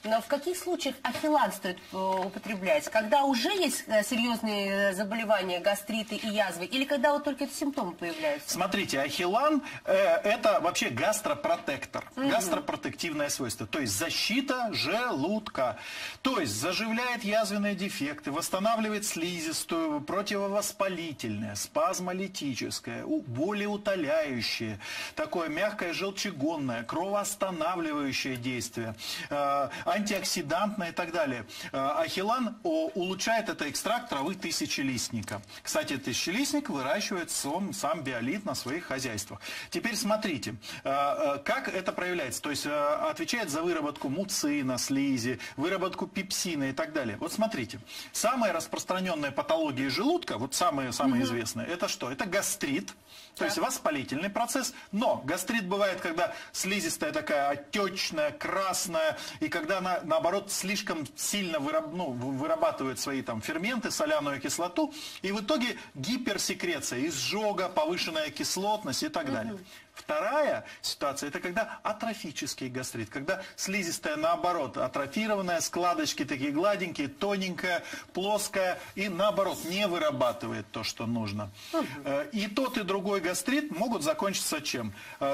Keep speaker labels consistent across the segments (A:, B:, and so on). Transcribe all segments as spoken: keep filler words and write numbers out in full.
A: Но в каких случаях ахиллан стоит употреблять? Когда уже есть серьезные заболевания, гастриты и язвы, или когда вот только эти симптомы появляются?
B: Смотрите, ахиллан э, это вообще гастропротектор, угу. гастропротективное свойство, то есть защита желудка, то есть заживляет язвенные дефекты, восстанавливает слизистую, противовоспалительное, спазмолитическое, болеутоляющее, такое мягкое желчегонное, кровоостанавливающее действие, э, антиоксидантное и так далее. Э, ахиллан о, улучшает это экстракт травы тысячелистника. Кстати, тысячелистник выращивает сам, сам биолит на своих хозяйствах. Теперь смотрите, э, э, как это проявляется. То есть э, отвечает за выработку муцина, слизи, выработку пепсина и так далее. Вот смотрите, самые распространенные патологии желудка, вот самые, самые угу. известные, это что? Это гастрит, то так. есть воспалительный процесс. Но гастрит бывает, когда слизистая такая отечная, красная, и когда она, наоборот, слишком сильно выраб, ну, вырабатывает свои там ферменты, соляную кислоту, и в итоге гиперсекреция, изжога, повышенная кислотность и так далее. Угу. Вторая ситуация, это когда атрофический гастрит, когда слизистая, наоборот, атрофированная, складочки такие гладенькие, тоненькая, плоская, и наоборот, не вырабатывает то, что нужно. Угу. И тот, и другой гастрит могут закончиться чем?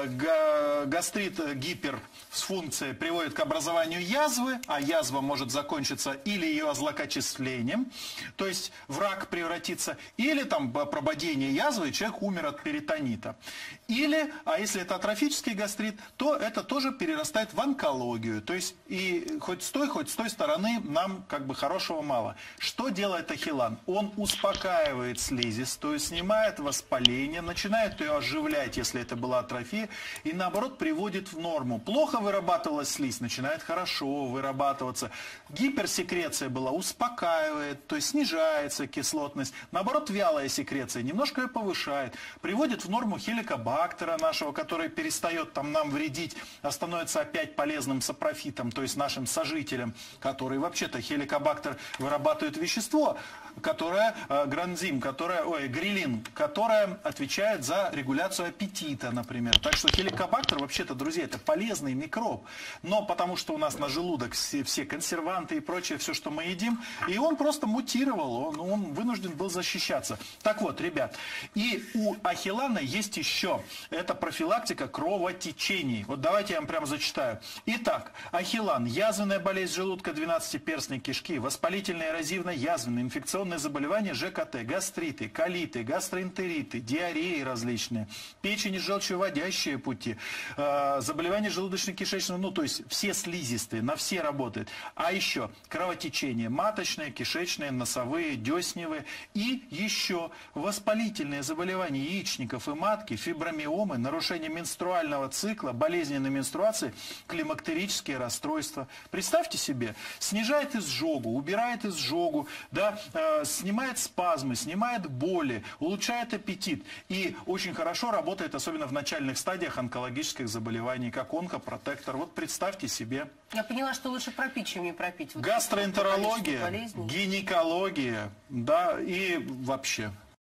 B: Гастрит гипер с функцией приводит к образованию язвы, а язва может закончиться или ее злокачествлением, то есть в рак превратиться, или там прободение язвы, и человек умер от перитонита. Или, а если это атрофический гастрит, то это тоже перерастает в онкологию. То есть и хоть с той, хоть с той стороны нам как бы хорошего мало. Что делает ахиллан? Он успокаивает слизистую, снимает воспаление, начинает ее оживлять, если это была атрофия, и наоборот приводит в норму. Плохо вырабатывалась слизь, начинает хорошо вырабатываться. Гиперсекреция была, успокаивает, то есть снижается кислотность. Наоборот, вялая секреция немножко ее повышает, приводит в норму хеликобактера нашего, который перестает там нам вредить, а становится опять полезным сапрофитом, то есть нашим сожителем, который вообще-то хеликобактер вырабатывает вещество, которое, э, гранзим, которое, ой, грилин, которое отвечает за регуляцию аппетита, например. Так что хеликобактер вообще-то, друзья, это полезный микроб. Но потому что у нас на желудок все, все консерванты и прочее, все, что мы едим, и он просто мутировал, он, он вынужден был защищаться. Так вот, ребят, и у ахиллана есть еще, это профилактика кровотечений. Вот давайте я вам прямо зачитаю. Итак, ахиллан, язвенная болезнь желудка, двенадцатиперстной кишки, воспалительные, эрозивно-язвенные, инфекционные заболевания, ЖКТ, гастриты, колиты, гастроэнтериты, диареи различные, печень и желчевыводящие пути, э, заболевания желудочно-кишечного, ну то есть все слизистые, на все работают. А еще кровотечение маточные, кишечные, носовые, десневые и еще воспалительные заболевания яичников и матки, фибромиомы, нарушение менструального цикла, болезненные менструации, климактерические расстройства. Представьте себе, снижает изжогу, убирает изжогу, да, э, снимает спазмы, снимает боли, улучшает аппетит. И очень хорошо работает, особенно в начальных стадиях онкологических заболеваний, как онкопротектор. Вот представьте себе.
A: Я поняла, что лучше пропить, чем не пропить. Вот
B: гастроэнтерология, гинекология, да, и вообще.